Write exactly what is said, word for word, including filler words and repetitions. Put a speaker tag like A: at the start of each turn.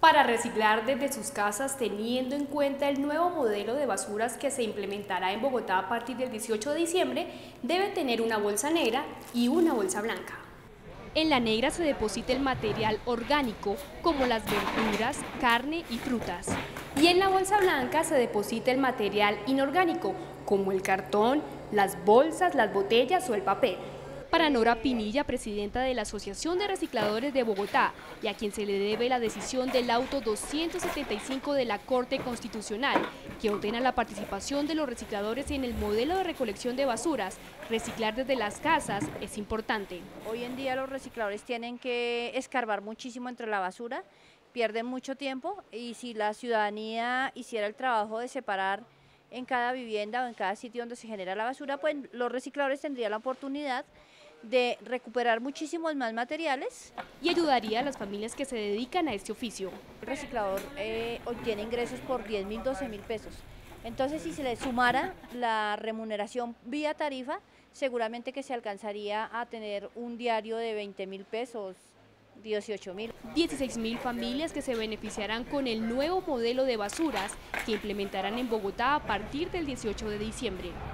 A: para reciclar desde sus casas teniendo en cuenta el nuevo modelo de basuras que se implementará en Bogotá a partir del dieciocho de diciembre, debe tener una bolsa negra y una bolsa blanca. En la negra se deposita el material orgánico como las verduras, carne y frutas. Y en la bolsa blanca se deposita el material inorgánico como el cartón, las bolsas, las botellas o el papel. Para Nora Pinilla, presidenta de la Asociación de Recicladores de Bogotá, y a quien se le debe la decisión del auto doscientos setenta y cinco de la Corte Constitucional, que ordena la participación de los recicladores en el modelo de recolección de basuras, reciclar desde las casas es importante.
B: Hoy en día los recicladores tienen que escarbar muchísimo entre la basura, pierden mucho tiempo, y si la ciudadanía hiciera el trabajo de separar en cada vivienda o en cada sitio donde se genera la basura, pues los recicladores tendrían la oportunidad de recuperar muchísimos más materiales
A: y ayudaría a las familias que se dedican a este oficio.
B: El reciclador eh, obtiene ingresos por diez mil, doce mil pesos. Entonces, si se le sumara la remuneración vía tarifa, seguramente que se alcanzaría a tener un diario de veinte mil pesos, dieciocho mil.
A: dieciséis mil familias que se beneficiarán con el nuevo modelo de basuras que implementarán en Bogotá a partir del dieciocho de diciembre.